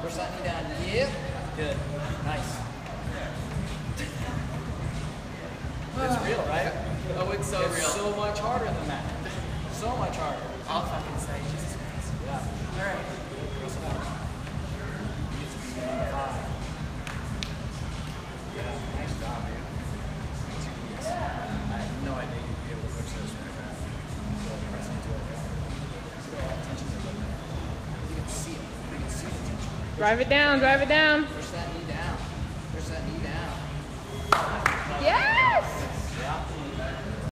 Push that knee down. Yep. Good. Nice. It's real, right? Oh, it's so real. So much harder than that. So much harder. I'll fucking say, Jesus Christ. Yeah. All right. Cross it out. Yeah, nice job, dude. I had no idea you'd be able to push those right back. So press into it. See all that tension there, doesn't it? You can see it. You can see the tension. Drive it down, drive it down. Push that knee down. Push that knee down. Yeah!